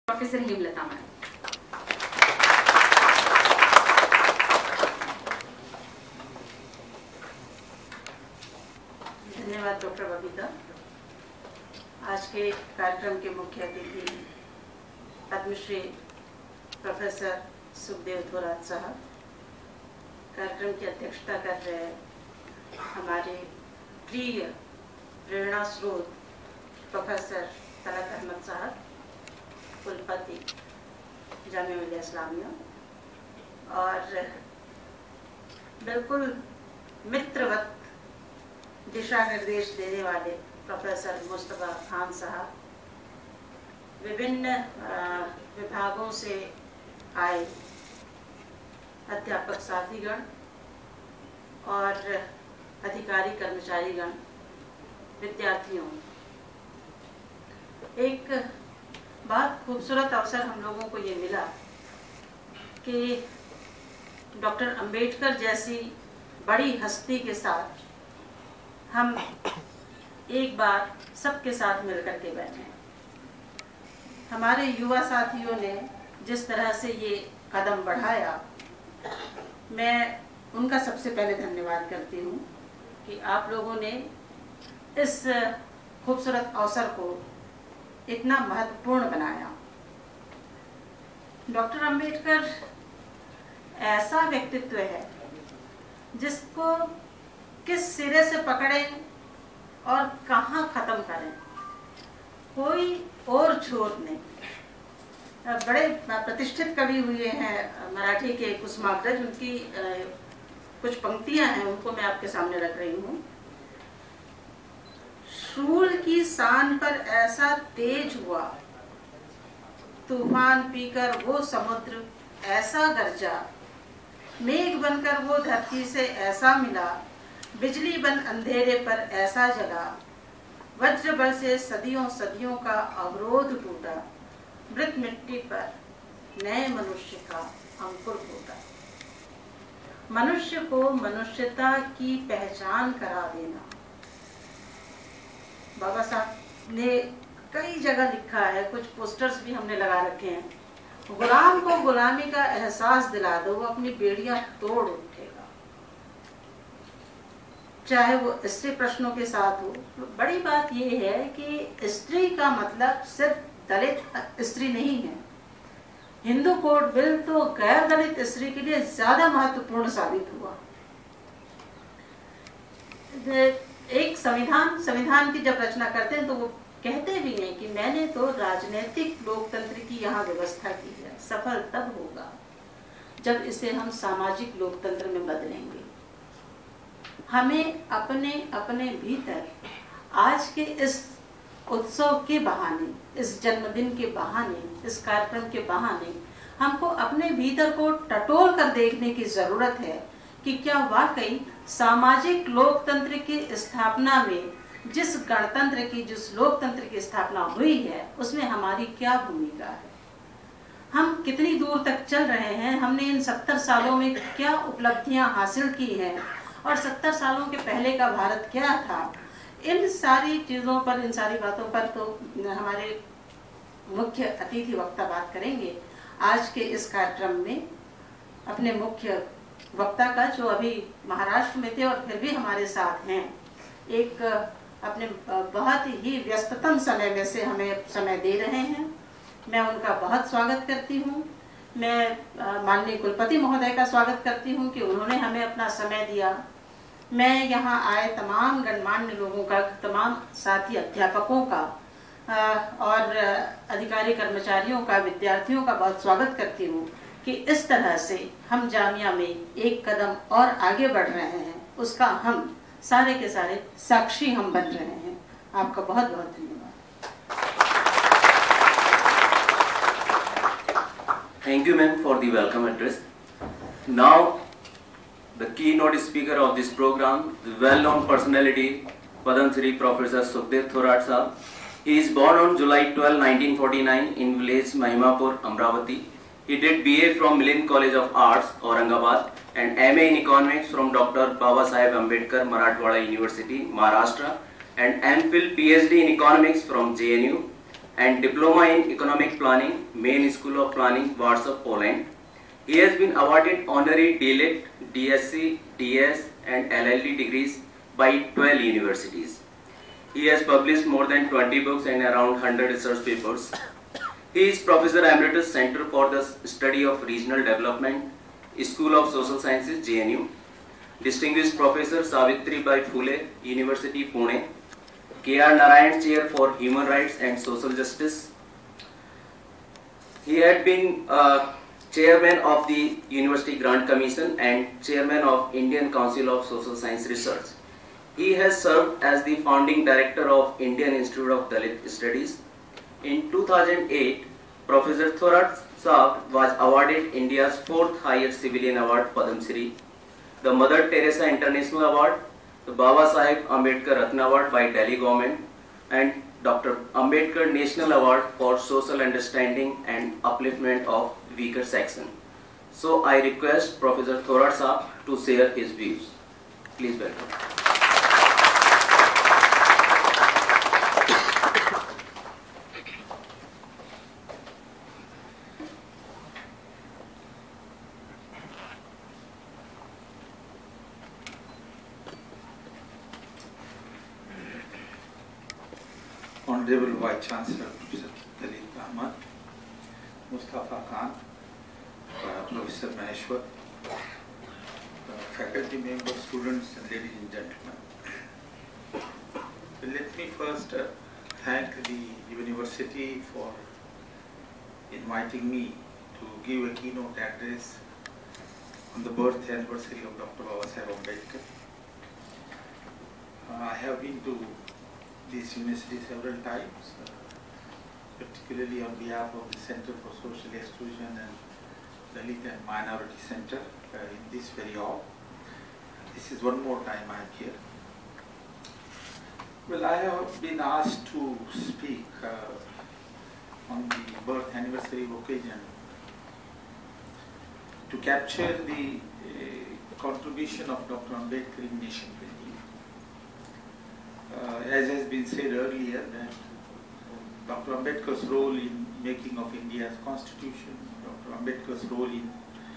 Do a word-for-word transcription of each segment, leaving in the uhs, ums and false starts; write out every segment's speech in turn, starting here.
Professor Hemlata ma'am. धन्यवाद doctor Babita. आज के कार्यक्रम के मुख्य अतिथि पद्मश्री प्रोफेसर सुखदेव थोराट साहब, कार्यक्रम की अध्यक्षता कर रहे हमारे प्रिय प्रेरणा स्रोत प्रोफेसर तलत अहमद साहब, कुलपति जामिया मिलिया इस्लामिया, और बिल्कुल मित्रवत दिशा निर्देश देने वाले प्रोफेसर मुस्तफा खान साहब, विभिन्न विभागों से आए अध्यापक साथीगण और अधिकारी कर्मचारीगण, विद्यार्थियों, एक बहुत खूबसूरत अवसर हम लोगों को ये मिला कि डॉक्टर अंबेडकर जैसी बड़ी हस्ती के साथ हम एक बार सबके साथ मिलकर के बैठे। हमारे युवा साथियों ने जिस तरह से ये कदम बढ़ाया, मैं उनका सबसे पहले धन्यवाद करती हूँ कि आप लोगों ने इस खूबसूरत अवसर को इतना महत्वपूर्ण बनाया। डॉक्टर अंबेडकर ऐसा व्यक्तित्व है जिसको किस सिरे से पकड़ें और कहाँ खत्म करें, कोई और छोर नहीं। बड़े प्रतिष्ठित कवि हुए हैं मराठी के कुसुमाग्रज, उनकी कुछ पंक्तियां हैं, उनको मैं आपके सामने रख रही हूँ। शूल की सान पर ऐसा तेज हुआ, तूफान पीकर वो समुद्र ऐसा गरजा, मेघ बनकर वो धरती से ऐसा मिला, बिजली बन अंधेरे पर ऐसा जला, वज्र बल से सदियों सदियों का अवरोध टूटा, मृत मिट्टी पर नए मनुष्य का अंकुर फूटा। मनुष्य को मनुष्यता की पहचान करा देना। बाबा साहब ने कई जगह लिखा है, कुछ पोस्टर्स भी हमने लगा रखे हैं, गुलाम को गुलामी का एहसास दिला दो, वो अपनी बेड़ियां तोड़ उठेगा। चाहे वो स्त्री प्रश्नों के साथ हो। बड़ी बात ये है कि स्त्री का मतलब सिर्फ दलित स्त्री नहीं है। हिंदू कोड बिल तो गैर दलित स्त्री के लिए ज्यादा महत्वपूर्ण साबित हुआ। एक संविधान संविधान की जब रचना करते हैं तो वो कहते भी हैं कि मैंने तो राजनीतिक लोकतंत्र की यहाँ व्यवस्था की है। सफल तब होगा जब इसे हम सामाजिक लोकतंत्र में बदलेंगे। हमें अपने अपने भीतर आज के इस उत्सव के बहाने, इस जन्मदिन के बहाने, इस कार्यक्रम के बहाने हमको अपने भीतर को टटोल कर देखने की जरूरत है कि क्या वाकई सामाजिक लोकतंत्र की स्थापना में, जिस गणतंत्र की, जिस लोकतंत्र की स्थापना हुई है, उसमें हमारी क्या भूमिका है। हम कितनी दूर तक चल रहे हैं, हमने इन सत्तर सालों में क्या उपलब्धियां हासिल की हैं, और सत्तर सालों के पहले का भारत क्या था। इन सारी चीज़ों पर, इन सारी बातों पर तो हमारे मुख्य अतिथि वक्ता बात करेंगे। आज के इस कार्यक्रम में अपने मुख्य वक्ता का, जो अभी महाराष्ट्र में थे और फिर भी हमारे साथ हैं, एक अपने बहुत ही व्यस्ततम समय में से हमें समय दे रहे हैं, मैं उनका बहुत स्वागत करती हूँ। मैं माननीय कुलपति महोदय का स्वागत करती हूँ कि उन्होंने हमें अपना समय दिया। मैं यहाँ आए तमाम गणमान्य लोगों का, तमाम साथी अध्यापकों का और अधिकारी कर्मचारियों का, विद्यार्थियों का बहुत स्वागत करती हूँ कि इस तरह से हम जामिया में एक कदम और आगे बढ़ रहे हैं, उसका हम सारे के सारे साक्षी हम बन रहे हैं। आपका बहुत बहुत धन्यवाद। Thank you, ma'am, for the welcome address. Now, the keynote speaker of this program, the well-known personality, Padam Shri Professor Sukhdev Thorat Sahab. He is born on July twelfth, nineteen forty-nine in village Mahimapur, Amravati. He did B A from Milind College of Arts, Aurangabad, and M A in Economics from Doctor Baba Saheb Ambedkar, Marathwada University, Maharashtra, and M Phil P H D in Economics from J N U, and Diploma in Economic Planning, Main School of Planning, Warsaw, Poland. He has been awarded honorary D L E D, D S c, D S and L L D degrees by twelve universities. He has published more than twenty books and around one hundred research papers. He is Professor Emeritus, Center for the Study of Regional Development, School of Social Sciences, J N U. Distinguished Professor Savitribai Phule, University, Pune. K R Narayan Chair for Human Rights and Social Justice. He had been uh, Chairman of the University Grant Commission and Chairman of Indian Council of Social Science Research. He has served as the founding director of Indian Institute of Dalit Studies. In two thousand eight, Professor Thorat Saab was awarded India's fourth highest civilian award, Padma Shri, the Mother Teresa International Award, the Baba Saheb Ambedkar Ratna Award by Delhi government, and Doctor Ambedkar National Award for Social Understanding and Upliftment of Weaker Section. So I request Professor Thorat Saab to share his views. Please welcome. Honorable Vice Chancellor Professor Dalit Ahmad, Mustafa Khan, uh, Professor Maheshwar, uh, faculty members, students and ladies and gentlemen. Let me first uh, thank the university for inviting me to give a keynote address on the birth anniversary of Doctor Baba Saheb Ambedkar. Uh, I have been to this university several times, uh, particularly on behalf of the Center for Social Exclusion and Dalit and Minority Center uh, in this very hall. This is one more time I am here. Well, I have been asked to speak uh, on the birth anniversary occasion to capture the uh, contribution of Doctor Ambedkar in nation building. Uh, as has been said earlier, that Doctor Ambedkar's role in making of India's constitution, Doctor Ambedkar's role in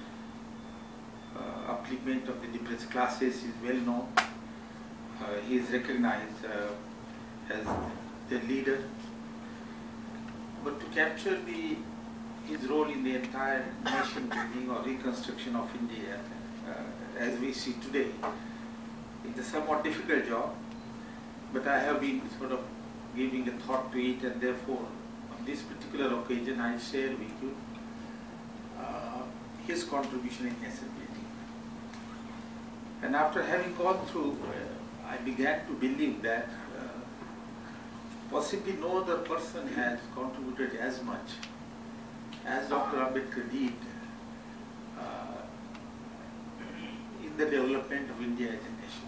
uh, upliftment of the depressed classes is well known. Uh, he is recognized uh, as the leader. But to capture the, his role in the entire nation building or reconstruction of India, uh, as we see today, is a somewhat difficult job. But I have been sort of giving a thought to it, and therefore on this particular occasion I share with you uh, his contribution in nation building. And after having gone through, uh, I began to believe that uh, possibly no other person has contributed as much as Doctor Ambedkar did uh, in the development of India as a nation.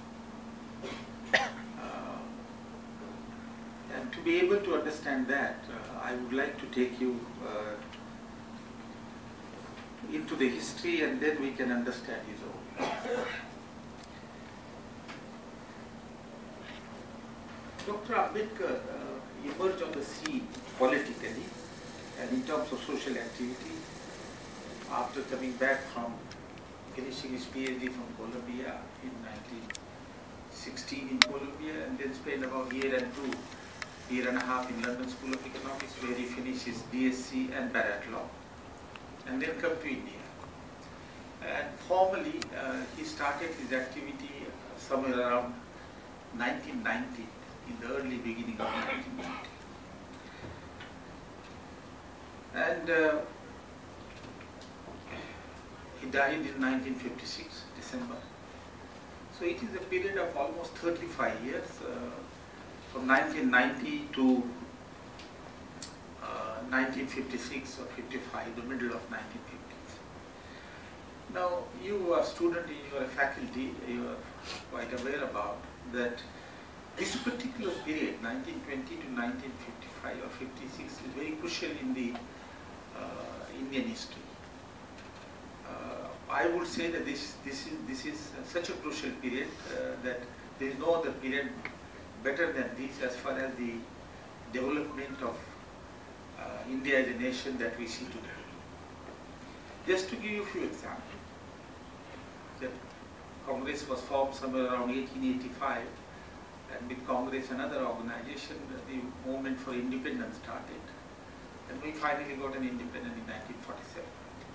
And to be able to understand that, uh, I would like to take you uh, into the history, and then we can understand his role. Doctor Ambedkar uh, emerged on the scene politically and in terms of social activity after coming back from finishing his PhD from Columbia in nineteen sixteen in Columbia, and then spent about a year and two year and a half in London School of Economics, where he finished his D S c and Bharat Law, and then come to India. And formally, uh, he started his activity uh, somewhere around nineteen ninety, in the early beginning of nineteen ninety. And uh, he died in nineteen fifty-six, December. So it is a period of almost thirty-five years, uh, from nineteen ninety to uh, nineteen fifty-six or fifty-five, the middle of nineteen fifties. Now, you are a student, you are a faculty, you are quite aware about that this particular period, nineteen twenty to nineteen fifty-five or fifty-six, is very crucial in the uh, Indian history. Uh, I would say that this, this, is, this is such a crucial period uh, that there is no other period better than this as far as the development of India as a nation that we see today. Just to give you a few examples, the Congress was formed somewhere around eighteen eighty-five, and with Congress, another organization, the movement for independence started, and we finally got an independence in nineteen forty-seven.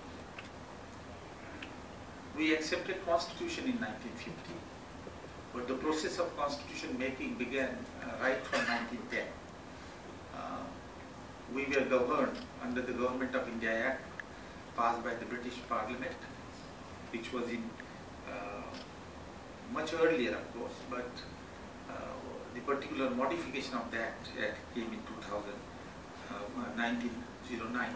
We accepted Constitution in nineteen fifty, but the process of Constitution making began uh, right from nineteen ten. Uh, we were governed under the Government of India Act passed by the British Parliament, which was in uh, much earlier, of course, but uh, the particular modification of that act came in two thousand, uh, nineteen oh nine.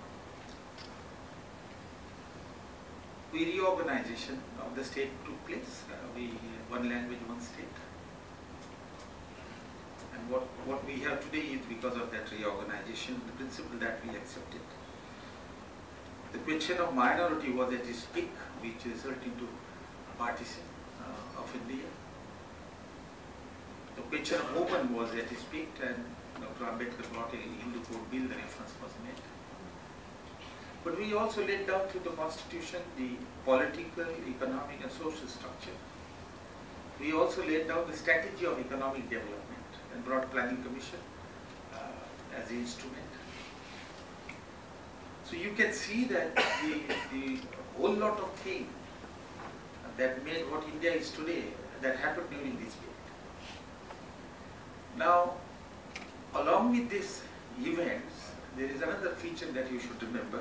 We reorganization of the state took place. Uh, we one language, one state. And what, what we have today is because of that reorganization, the principle that we accepted. The question of minority was at its peak, which resulted into partition uh, of India. The question of women was at its peak, and Doctor Ambedkar brought a Hindu Code Bill, the reference was made. But we also laid down through the Constitution the political, economic and social structure. We also laid down the strategy of economic development and brought Planning Commission uh, as the instrument. So you can see that the, the whole lot of things that made what India is today, that happened during this period. Now, along with these events, there is another feature that you should remember,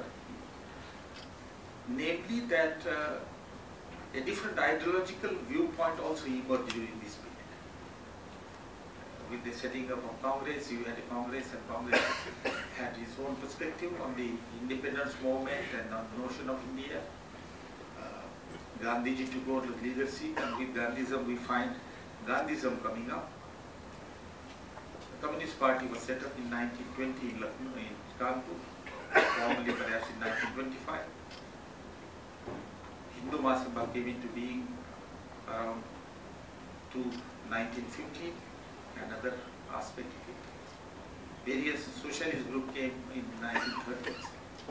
namely that uh, a different ideological viewpoint also emerged during this period. With the setting up of Congress, you had a Congress, and Congress had its own perspective on the independence movement and on the notion of India. Uh, Gandhiji took over the leadership, and with Gandhism we find Gandhism coming up. The Communist Party was set up in nineteen twenty in Lucknow, in Kanpur, formally perhaps in nineteen twenty-five. Hindu Mahasabha came into being around to nineteen fifteen, another aspect of it. Various socialist groups came in nineteen thirties.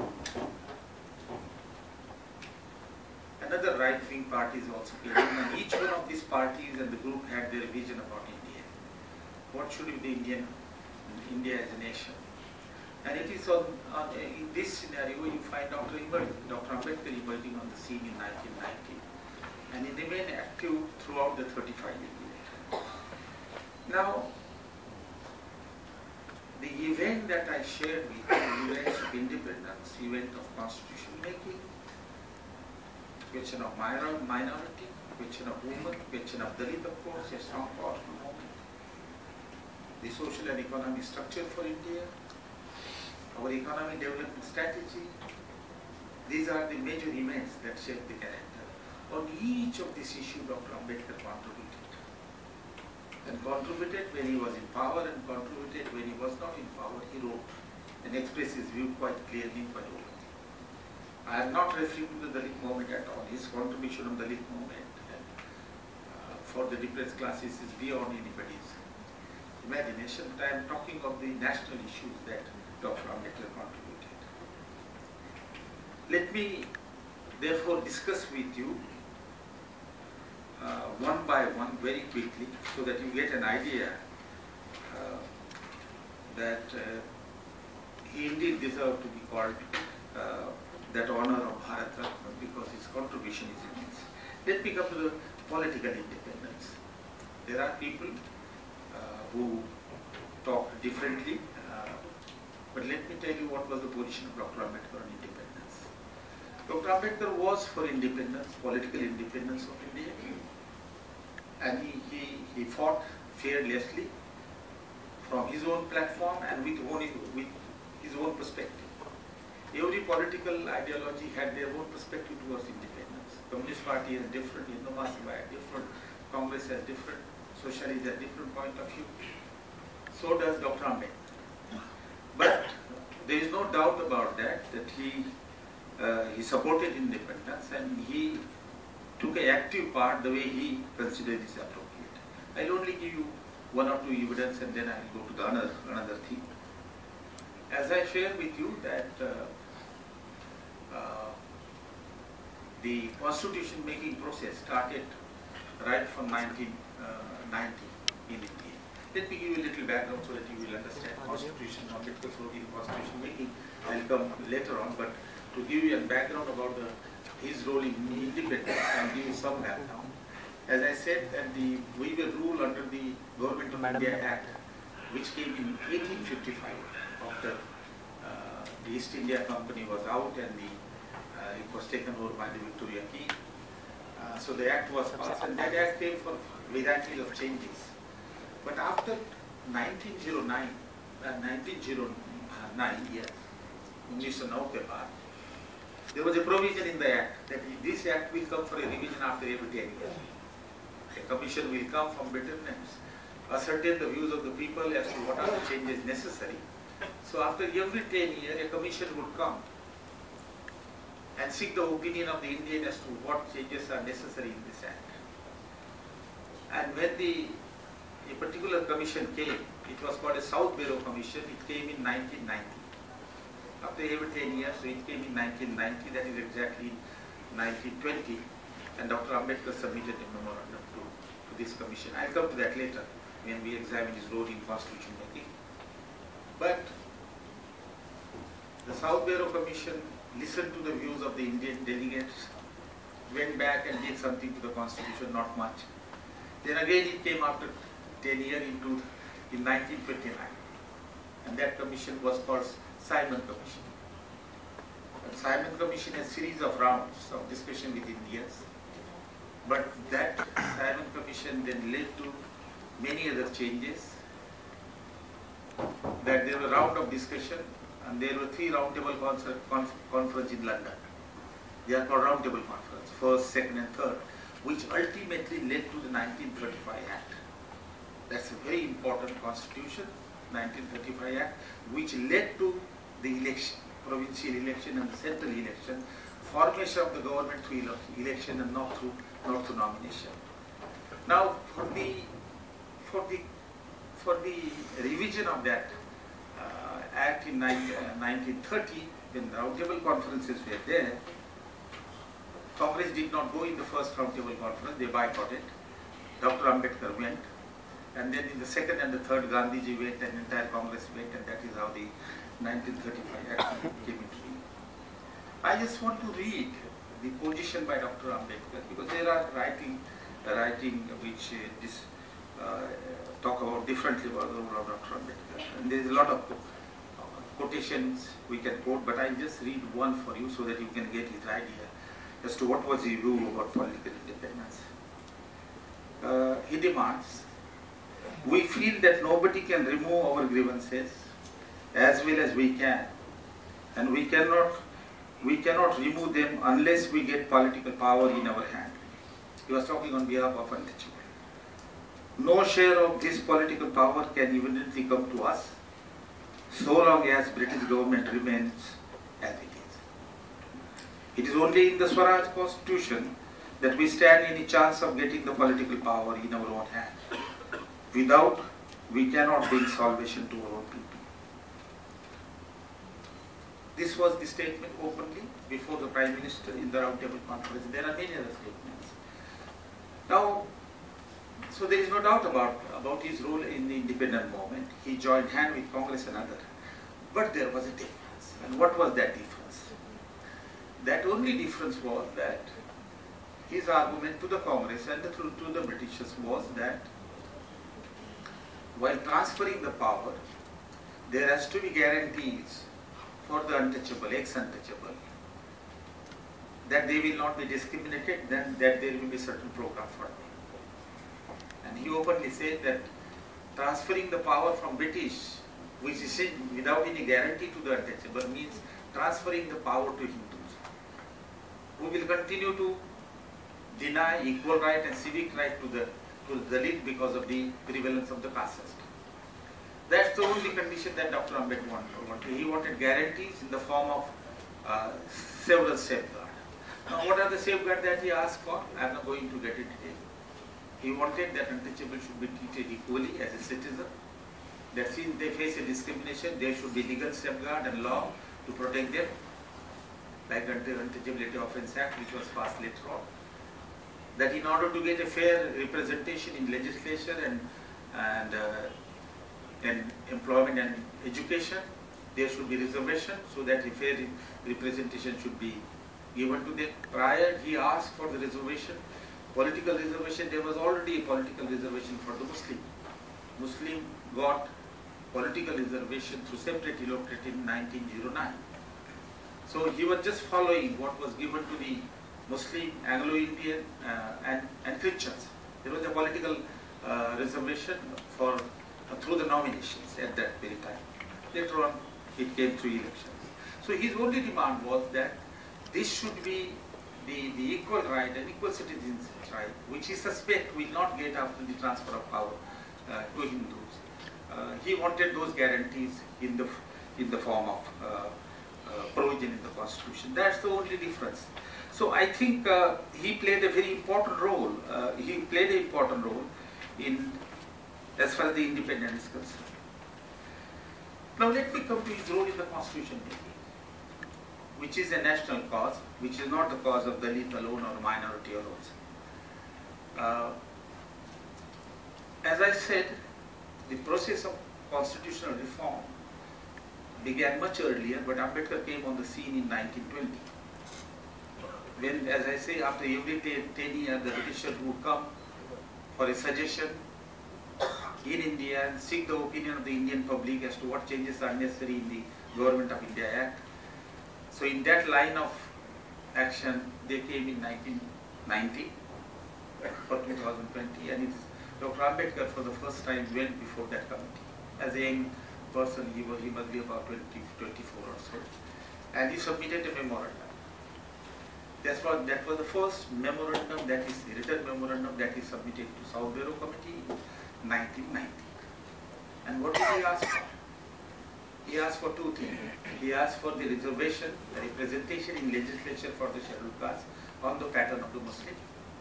Another right-wing parties also came in, and each one of these parties and the group had their vision about India. What should be the Indian, India as a nation? And it is on, on in this scenario you find Doctor emerging, Doctor Ambedkar emerging on the scene in nineteen ninety, and he remained active throughout the thirty-five year period. Now, the event that I shared with you, events of independence, event of constitution making, question of minor, minority, question of women, question of Dalit, of course, a strong powerful movement, the social and economic structure for India, our economic development strategy. These are the major events that shape the character. On each of these issues, Doctor Ambedkar contributed. And contributed when he was in power, and contributed when he was not in power. He wrote and expressed his view quite clearly, quite openly. I am not referring to the Dalit movement at all. His contribution of the Dalit movement and, uh, for the depressed classes is beyond anybody's imagination. But I am talking of the national issues that Doctor Ambedkar contributed. Let me therefore discuss with you uh, one by one very quickly, so that you get an idea uh, that uh, he indeed deserved to be called uh, that honor of Bharat Ratna, because his contribution is immense. Let me come to the political independence. There are people uh, who talk differently, uh, but let me tell you what was the position of Doctor Ambedkar on independence. Doctor Ambedkar was for independence, political independence of India, and he, he, he fought fearlessly from his own platform and with, own, with his own perspective. Every political ideology had their own perspective towards independence. Communist Party has different, Hindu Mahasabha has different, Congress has different, Socialists has different point of view. So does Doctor Ambedkar. But there is no doubt about that, that he, uh, he supported independence, and he took an active part the way he considered is appropriate. I'll only give you one or two evidence, and then I'll go to the another, another thing. as I shared with you that uh, uh, the constitution making process started right from nineteen ninety in India. Let me give you a little background so that you will understand constitution, Ambedkar's role in constitution making. I'll come later on, but to give you a background about the, his role in independence, I'll give you some background. As I said, that the we were ruled under the Government of Madam. India Act, which came in eighteen fifty-five after uh, the East India Company was out and the uh, it was taken over by the Victoria King. Uh, so the act was passed, and that act came for variety of changes. But after nineteen oh nine, uh, nineteen oh nine, yes, nineteen oh nine के बाद, there was a provision in the act that this act will come for a revision after every ten years. A commission will come from Britain and ascertain the views of the people as to what are the changes necessary. So after every ten years, a commission would come and seek the opinion of the Indian as to what changes are necessary in this act. And when the a particular commission came, it was called a South Bureau Commission. It came in nineteen ninety. After every ten years, so it came in nineteen ninety, that is exactly nineteen twenty, and Doctor Ambedkar submitted a memorandum to, to this commission. I'll come to that later when we examine his role in constitution making. But the South Bureau Commission listened to the views of the Indian delegates, went back and did something to the constitution, not much. Then again it came after ten years into in nineteen twenty-nine, and that commission was called Simon Commission. And Simon Commission has a series of rounds of discussion with Indians, but that Simon Commission then led to many other changes. That there was a round of discussion, and there were three roundtable conf conference in London. They are called roundtable conference, first, second, and third, which ultimately led to the nineteen thirty-five Act. That's a very important constitution, nineteen thirty-five Act, which led to the election, provincial election and the central election, formation of the government through election and not through not through nomination. Now, for the for the for the revision of that uh, Act in nineteen thirty, when the roundtable conferences were there, Congress did not go in the first roundtable conference; they boycotted. Doctor Ambedkar went. And then in the second and the third, Gandhiji went and entire Congress went, and that is how the nineteen thirty-five Act came into being. I just want to read the position by Doctor Ambedkar, because there are writing, the writing which uh, this, uh, talk about differently about the role of Doctor Ambedkar. And there is a lot of quotations we can quote, but I just read one for you so that you can get his idea as to what was his view about political independence. Uh, he demands, we feel that nobody can remove our grievances as well as we can, and we cannot we cannot remove them unless we get political power in our hand. He was talking on behalf of untouchable. No share of this political power can evidently come to us so long as British government remains as it is. It is only in the Swaraj Constitution that we stand any chance of getting the political power in our own hand. Without, we cannot bring salvation to our own people. This was the statement openly before the Prime Minister in the roundtable conference. There are many other statements. Now, so there is no doubt about, about his role in the independent movement. He joined hand with Congress and others. But there was a difference. And what was that difference? That only difference was that his argument to the Congress and to, to the Britishers was that while transferring the power, there has to be guarantees for the untouchable, ex-untouchable, that they will not be discriminated, then that there will be certain program for them. And he openly said that transferring the power from British, which is without any guarantee to the untouchable, means transferring the power to Hindus, who will continue to deny equal right and civic right to the to the Dalit because of the prevalence of the caste system. That's the only condition that Doctor Ambedkar wanted. He wanted guarantees in the form of uh, several safeguards. Now, what are the safeguards that he asked for? I am not going to get it today. He wanted that untouchable should be treated equally as a citizen. that since they face a discrimination, there should be legal safeguard and law to protect them, like the Untouchability Offence Act, which was passed later on. That in order to get a fair representation in legislature and and uh, and employment and education, there should be reservation, so that a fair representation should be given to them. Prior, he asked for the reservation, political reservation. There was already a political reservation for the Muslim. Muslim got political reservation through separate electorate in nineteen oh nine. So he was just following what was given to the Muslim, Anglo-Indian uh, and, and Christians. There was a political uh, reservation for uh, through the nominations at that very time. Later on, it came through elections. So his only demand was that this should be the, the equal right and equal citizens right, which he suspect will not get after the transfer of power uh, to Hindus. Uh, he wanted those guarantees in the in the form of uh, uh, provision in the constitution. That's the only difference. So I think uh, he played a very important role. Uh, he played an important role in as far as the independence is concerned. Now let me come to his role in the constitution making, which is a national cause, which is not the cause of Dalit alone or minority alone. Uh, as I said, the process of constitutional reform began much earlier, but Ambedkar came on the scene in nineteen twenty. When, as I say, after every ten years, the Britishers would come for a suggestion in India and seek the opinion of the Indian public as to what changes are necessary in the Government of India Act. So in that line of action, they came in nineteen ninety for two thousand twenty, and it's Doctor Ambedkar for the first time went before that committee. As a young person, he was he must be about twenty, twenty-four or so, and he submitted a memorandum. That's what that was the first memorandum, that is the written memorandum that he submitted to South Bureau Committee in nineteen ninety. And what did he ask for? He asked for two things. He asked for the reservation, the representation in legislature for the scheduled castes on the pattern of the Muslim.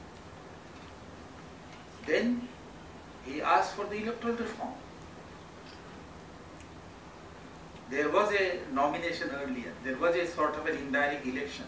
Then he asked for the electoral reform. There was a nomination earlier. There was a sort of an indirect election.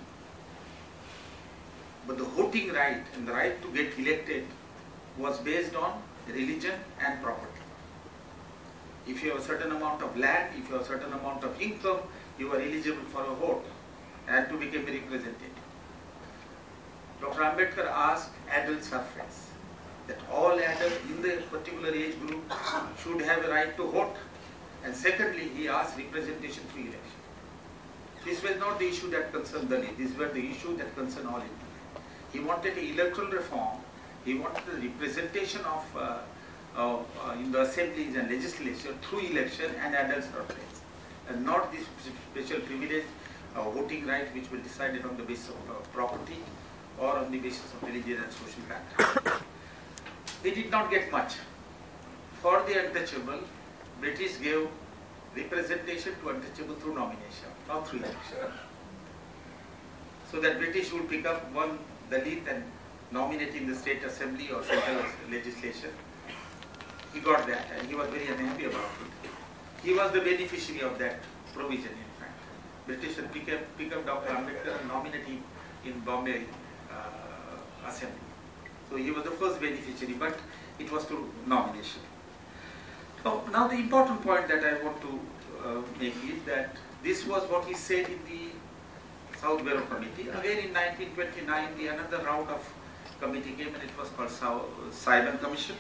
But the voting right and the right to get elected was based on religion and property. If you have a certain amount of land, if you have a certain amount of income, you are eligible for a vote and to become a representative. Doctor Ambedkar asked adult suffrage, that all adults in the particular age group should have a right to vote. And secondly, he asked representation through election. This was not the issue that concerned Dalit. This was the issue that concerned all India. He wanted an electoral reform. He wanted the representation of uh, uh, uh, in the assemblies and legislature through election and adult suffrage, and not this special privilege, uh, voting right, which was decided on the basis of uh, property or on the basis of religion and social background. They did not get much. For the untouchable, British gave representation to untouchable through nomination, not through election. So that British would pick up one Dalit and nominate in the state assembly or central legislation. He got that and he was very unhappy about it. He was the beneficiary of that provision, in fact. British would pick up, pick up Doctor Ambedkar and nominate him in Bombay uh, assembly. So he was the first beneficiary, but it was through nomination. So now the important point that I want to uh, make is that this was what he said in the South Bureau Committee. Again in nineteen twenty-nine, the another round of committee came and it was called Simon Commission.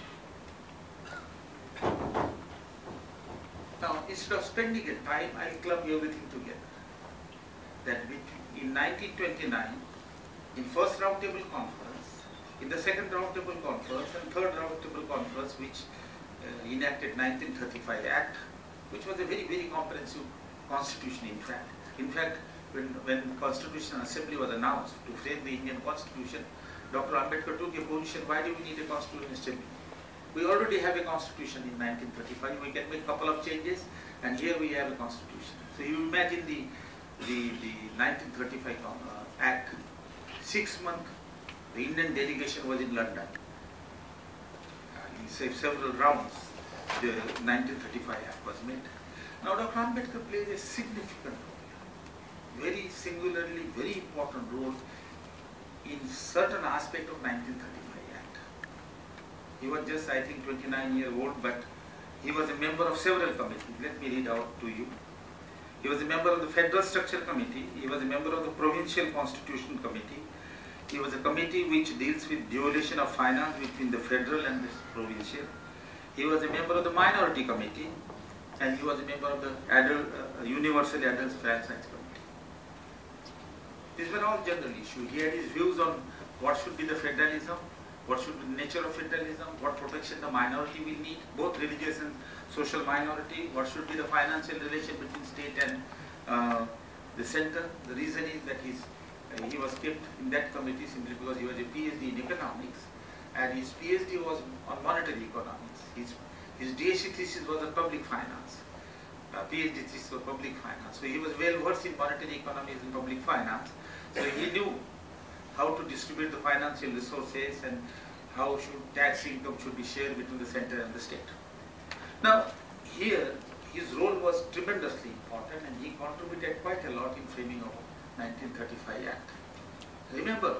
Now instead of spending a time, I'll club everything together. That in nineteen twenty-nine, in first roundtable conference, in the second roundtable conference and third roundtable conference, which uh, enacted nineteen thirty-five Act, which was a very, very comprehensive constitution in fact. In fact, when, when Constitutional Assembly was announced to frame the Indian Constitution, Doctor Ambedkar took a position, why do we need a Constitutional Assembly? We already have a constitution in nineteen thirty-five, we can make a couple of changes, and here we have a constitution. So you imagine the, the, the nineteen thirty-five uh, Act, six months, the Indian delegation was in London. Uh, in say, several rounds. the nineteen thirty-five Act was made. Now Doctor Ambedkar plays a significant role, very singularly, very important role in certain aspect of nineteen thirty-five Act. He was just, I think, twenty-nine years old, but he was a member of several committees. Let me read out to you. He was a member of the Federal Structure Committee. He was a member of the Provincial Constitution Committee. He was a committee which deals with devolution of finance between the federal and the provincial. He was a member of the Minority Committee, and he was a member of the adult, uh, Universal Adult Franchise Committee. These were all general issues. He had his views on what should be the federalism, what should be the nature of federalism, what protection the minority will need, both religious and social minority, what should be the financial relation between state and uh, the center. The reason is that he's, uh, he was kept in that committee simply because he was a PhD in economics, and his PhD was on monetary economics. His, his DSc thesis was on public finance. Uh, PhD thesis was public finance. So he was well versed in monetary economics and public finance. So he knew how to distribute the financial resources and how should tax income should be shared between the center and the state. Now, here his role was tremendously important, and he contributed quite a lot in framing of nineteen thirty-five Act. Remember,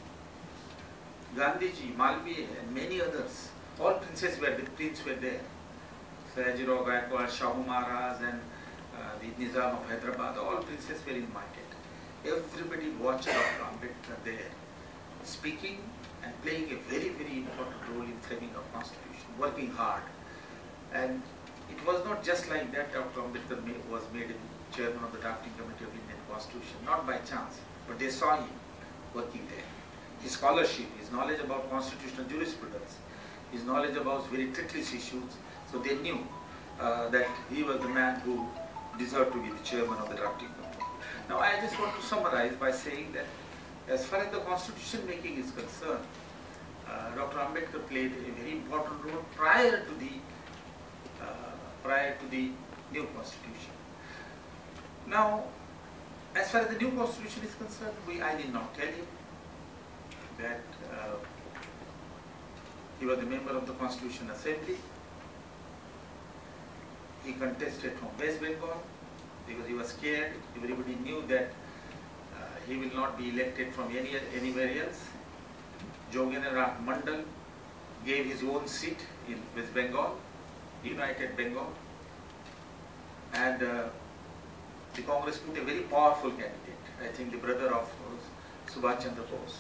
Gandhiji, Malviya, and many others, all princes were the prince were there. Sayajirao Gaikwad, Shahu Maharaj, and uh, the Nizam of Hyderabad, all princes were invited. Everybody watched Doctor Ambedkar there, speaking and playing a very, very important role in framing of constitution, working hard. And it was not just like that Doctor Ambedkar was made chairman of the drafting committee of Indian Constitution, not by chance, but they saw him working there. His scholarship, his knowledge about constitutional jurisprudence, his knowledge about very ticklish issues, so they knew uh, that he was the man who deserved to be the chairman of the drafting committee. Now I just want to summarize by saying that as far as the constitution making is concerned, uh, Doctor Ambedkar played a very important role prior to the uh, prior to the new constitution. Now, as far as the new constitution is concerned, we I did not tell you that uh, he was a member of the Constitution Assembly. He contested from West Bengal because he was scared. Everybody knew that uh, he will not be elected from any anywhere else. Jogendra Mandal gave his own seat in West Bengal, United Bengal, and uh, the Congress put a very powerful candidate, I think the brother of uh, Subhash Chandra Bose.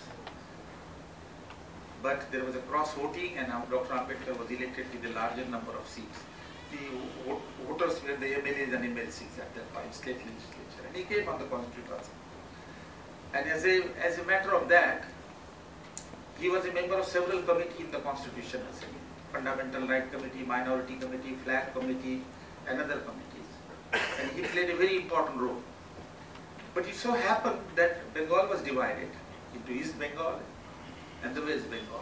But there was a cross voting, and Doctor Ambedkar was elected with a larger number of seats. The voters were the M L As and M L Cs at that time, state legislature, and he came on the Constitution. And as a, as a matter of that, he was a member of several committees in the Constitution Assembly, Fundamental Right Committee, Minority Committee, Flag Committee, and other committees. And he played a very important role. But it so happened that Bengal was divided into East Bengal and the West Bengal.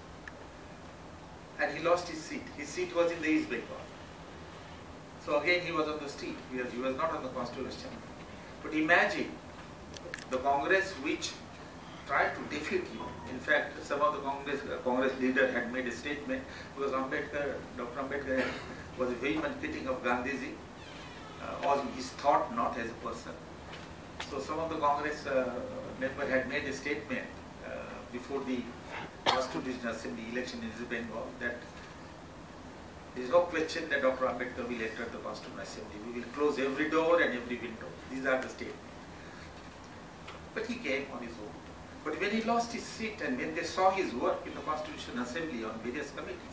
And he lost his seat. His seat was in the East Bengal. So again he was on the street, because he was not on the Constitution. But imagine the Congress which tried to defeat him. In fact, some of the Congress uh, Congress leader had made a statement, because Ambedkar, Doctor Ambedkar was a vehement critic of Gandhiji, uh, or his thought, not as a person. So some of the Congress uh, member had made a statement uh, before the Constitutional Assembly election in East Bengal that there is no question that Doctor Ambedkar will enter the Constitutional Assembly. We will close every door and every window. These are the statements. But he came on his own. But when he lost his seat and when they saw his work in the Constitutional Assembly on various committees,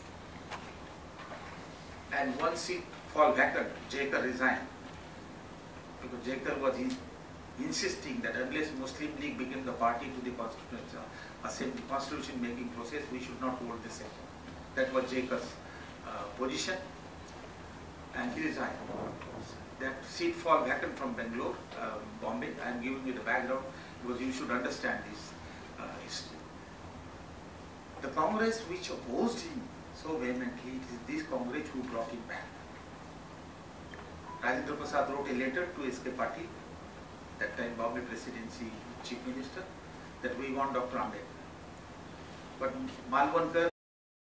and one seat fall vacant, Jaikar resigned. Because Jaikar was in, insisting that unless Muslim League became the party to the Constitutional Assembly, constitution making process, we should not hold the sector. That was Jaikar's uh, position, and he resigned. That seat fall vacant from Bangalore, uh, Bombay. I am giving you the background because you should understand this uh, history. The Congress which opposed him so vehemently, it is this Congress who brought him back. Rajendra Prasad wrote a letter to S K Patil, that time Bombay Presidency Chief Minister, that we want Doctor Ambedkar. But Malvankar